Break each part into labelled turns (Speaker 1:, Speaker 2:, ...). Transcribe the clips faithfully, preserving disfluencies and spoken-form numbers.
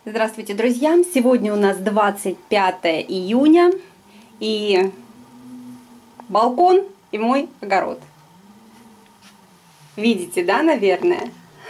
Speaker 1: Здравствуйте, друзья! Сегодня у нас двадцать пятое июня и балкон и мой огород. Видите, да, наверное?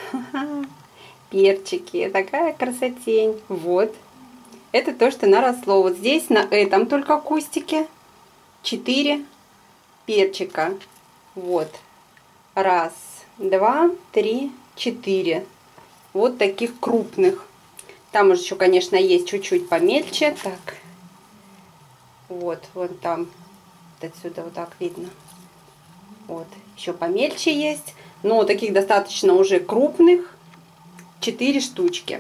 Speaker 1: Перчики, такая красотень. Вот, это то, что наросло. Вот здесь на этом только кустике четыре перчика. Вот, раз, два, три, четыре. Вот таких крупных. Там уже еще, конечно, есть чуть-чуть помельче. Так, вот, вон там, вот отсюда вот так видно. Вот, еще помельче есть. Но таких достаточно уже крупных. четыре штучки.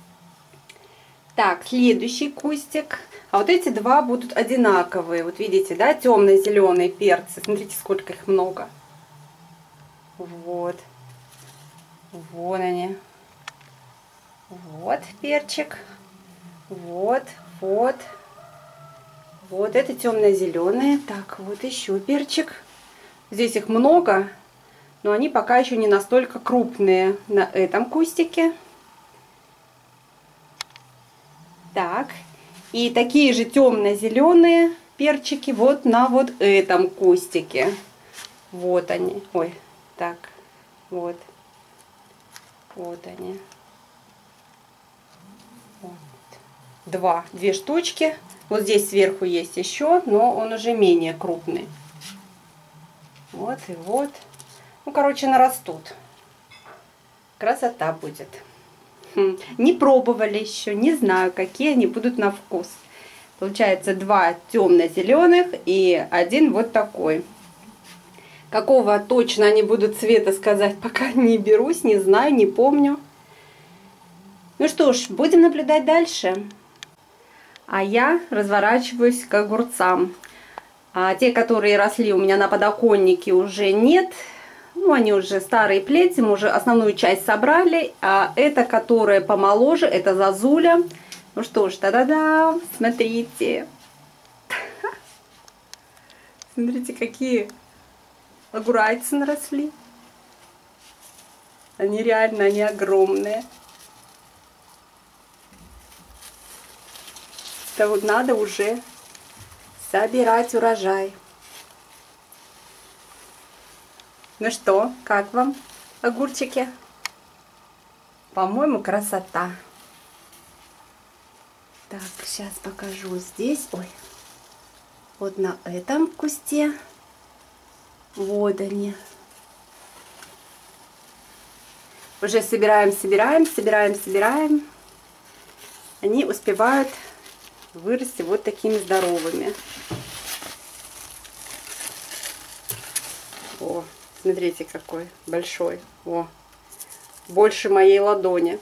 Speaker 1: Так, следующий кустик. А вот эти два будут одинаковые. Вот видите, да, темно-зеленые перцы. Смотрите, сколько их много. Вот. Вон они. Вот перчик. Вот, вот. Вот это темно-зеленые. Так, вот еще перчик. Здесь их много, но они пока еще не настолько крупные на этом кустике. Так, и такие же темно-зеленые перчики вот на вот этом кустике. Вот они. Ой, так, вот. Вот они. Вот. Два, две штучки. Вот здесь сверху есть еще, но он уже менее крупный. Вот и вот. Ну, короче, нарастут. Красота будет. Хм. Не пробовали еще, не знаю, какие они будут на вкус. Получается два темно-зеленых и один вот такой. Какого точно они будут цвета сказать, пока не берусь, не знаю, не помню. Ну что ж, будем наблюдать дальше. А я разворачиваюсь к огурцам. А те, которые росли у меня на подоконнике, уже нет. Ну, они уже старые плети, мы уже основную часть собрали. А это, которая помоложе, это зазуля. Ну что ж, та-да-да, смотрите. Смотрите, какие огурайцы наросли. Они реально, они огромные. Это вот надо уже собирать урожай. Ну что, как вам огурчики? По-моему, красота. Так, сейчас покажу здесь. Ой, вот на этом кусте. Вот они. Уже собираем, собираем, собираем, собираем. Они успевают вырасти вот такими здоровыми. О, смотрите, какой большой. О, больше моей ладони.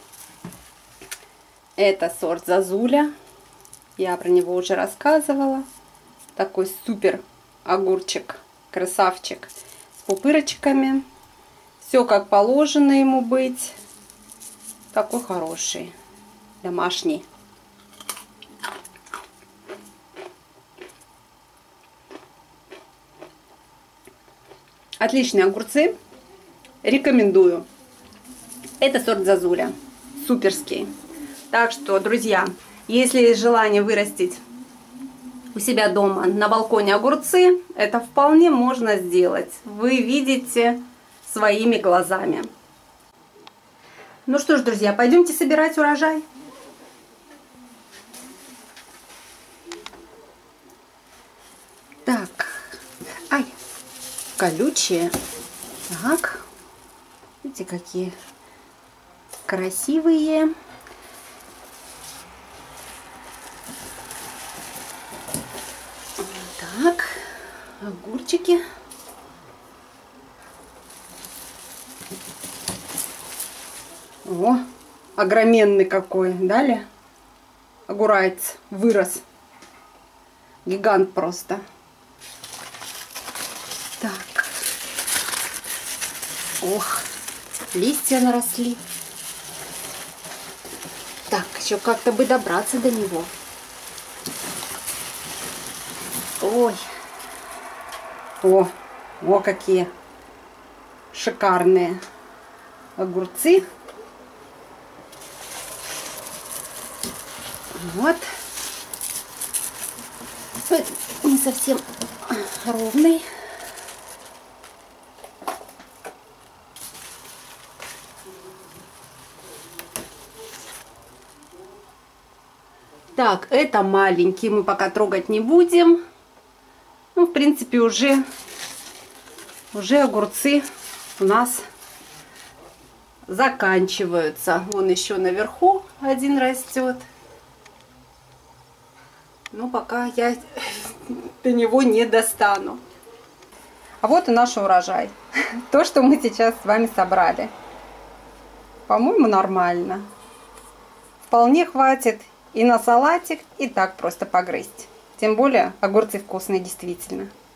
Speaker 1: Это сорт зазуля. Я про него уже рассказывала. Такой супер огурчик, красавчик. С пупырочками. Все как положено ему быть. Такой хороший, домашний. Отличные огурцы. Рекомендую. Это сорт зазуля. Суперский. Так что, друзья, если есть желание вырастить у себя дома на балконе огурцы, это вполне можно сделать. Вы видите своими глазами. Ну что ж, друзья, пойдемте собирать урожай. Так. Ай. Колючие. Так. Видите, какие красивые. Так. Огурчики. О, огроменный какой. Далее. Огурец вырос. Гигант просто. Так. Ох, листья наросли. Так, еще как-то бы добраться до него. Ой. О, о, какие шикарные огурцы. Вот. Не совсем ровный. Так, это маленький, мы пока трогать не будем. Ну, в принципе, уже, уже огурцы у нас заканчиваются. Вон еще наверху один растет. Но пока я до него не достану. А вот и наш урожай. То, что мы сейчас с вами собрали. По-моему, нормально. Вполне хватит и на салатик, и так просто погрызть. Тем более огурцы вкусные действительно.